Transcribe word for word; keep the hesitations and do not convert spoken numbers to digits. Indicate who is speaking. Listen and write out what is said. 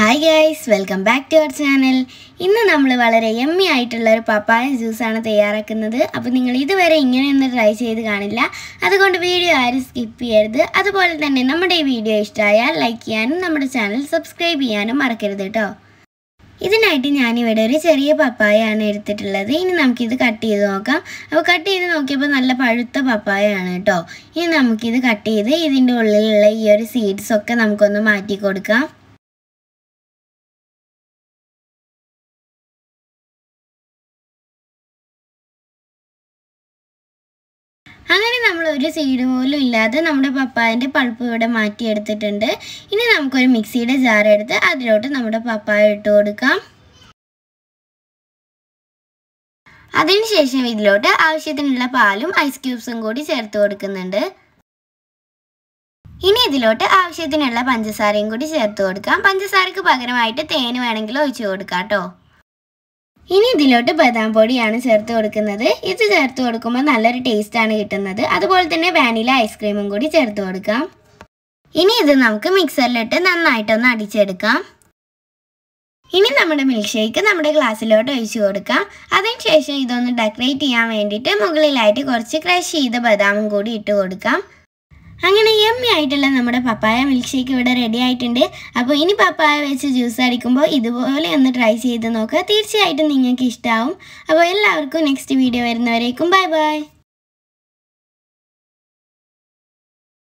Speaker 1: Hi guys, welcome back to our channel. ഇന്ന് നമ്മൾ വളരെ യമ്മി ആയിട്ടുള്ള ഒരു പപ്പായ ജ്യൂസ് ആണ് തയ്യാറാക്കുന്നത്. അപ്പോൾ നിങ്ങൾ ഇതുവരെ ഇങ്ങനെയൊന്നും ട്രൈ ചെയ്ത് കാണില്ല. അതുകൊണ്ട് വീഡിയോ ആരും സ്കിപ്പ് ചെയ്യരുത്. അതുപോലെ തന്നെ നമ്മുടെ ഈ വീഡിയോ ഇഷ്ടമായാൽ ലൈക്ക് ചെയ്യാനും നമ്മുടെ ചാനൽ സബ്സ്ക്രൈബ് ചെയ്യാനും മറക്കരുത് കേട്ടോ. ഇതിനായിട്ട് ഞാൻ ഇവിടെ ഒരു ചെറിയ പപ്പായ ആണ് എടുത്തിട്ടുള്ളത്. ഇനി നമുക്ക് ഇത് കട്ട് ചെയ്ത് നോക്കാം. അപ്പോൾ കട്ട് ചെയ്ത് നോക്കിയപ്പോൾ നല്ല പഴുത്ത പപ്പായ ആണ് കേട്ടോ. ഇനി നമുക്ക് ഇത് കട്ട് ചെയ്ത് ഇതിന്റെ ഉള്ളിലുള്ള ഈ ഒരു സീഡ്സ് ഒക്കെ നമുക്കൊന്ന് മാറ്റി കൊടുക്കാം. അങ്ങനെ നമ്മൾ ഒരു സീഡ് പോലും ഇല്ലാതെ നമ്മുടെ പപ്പായന്റെ പൾപ്പ് ഇവിടെ മാറ്റി എടുത്തിട്ടുണ്ട്. ഇനി നമുക്കൊരു മിക്സിയുടെ ജാർ എടുത്ത് അതിലോട്ട് നമ്മുടെ പപ്പായ ഇട്ട് കൊടുക്കാം. അതിനുശേഷം ഇതിലോട്ട് ആവശ്യത്തിനുള്ള പാലും ഐസ് ക്യൂബ്സും കൂടി ചേർത്ത് കൊടുക്കുന്നുണ്ട്. ഇനി ഇതിലോട്ട് ആവശ്യത്തിനുള്ള പഞ്ചസാരയും കൂടി ചേർത്ത് കൊടുക്കാം. പഞ്ചസാരക്ക് പകരമായിട്ട് തേൻ വേണമെങ്കിൽ ഒഴിച്ചു കൊടുക്കാം കേട്ടോ. ഇനി ഇതിലോട്ട് ബദാം പൊടിയാണ് ചേർത്ത് കൊടുക്കുന്നത്. ഇത് ചേർത്ത് കൊടുക്കുമ്പോൾ നല്ലൊരു ടേസ്റ്റ് ആണ് കിട്ടുന്നത്. അതുപോലെ തന്നെ വാനില ഐസ്ക്രീമും കൂടി ചേർത്ത് കൊടുക്കാം. ഇനി ഇത് നമുക്ക് മിക്സറിലിട്ട് നന്നായിട്ടൊന്ന് അടിച്ചെടുക്കാം. ഇനി നമ്മുടെ മിൽക്ക് ഷേക്ക് നമ്മുടെ ഗ്ലാസ്സിലോട്ട് ഒഴിച്ചു കൊടുക്കാം. അതിനുശേഷം ഇതൊന്ന് ഡെക്കറേറ്റ് ചെയ്യാൻ വേണ്ടിയിട്ട് മുകളിലായിട്ട് കുറച്ച് ക്രഷ് ചെയ്ത ബദാമും കൂടി ഇട്ട് കൊടുക്കാം. അങ്ങനെ യമ്മി ആയിട്ടുള്ള നമ്മുടെ പപ്പായ മിൽക്ക് ഷേക്ക് ഇവിടെ റെഡി ആയിട്ടുണ്ട്. അപ്പോൾ ഇനി പപ്പായ വെച്ച് ജ്യൂസ് അടിക്കുമ്പോൾ ഇതുപോലെ ഒന്ന് ട്രൈ ചെയ്ത് നോക്കുക. തീർച്ചയായിട്ടും നിങ്ങൾക്ക് ഇഷ്ടമാവും. അപ്പോൾ എല്ലാവർക്കും നെക്സ്റ്റ് വീഡിയോ വരുന്നവരേക്കും ബൈ ബൈ.